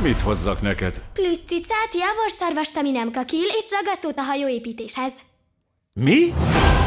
Mit hozzak neked? Plüszcicát, javorszarvast, ami nem kakil, és ragasztót a hajóépítéshez. Mi?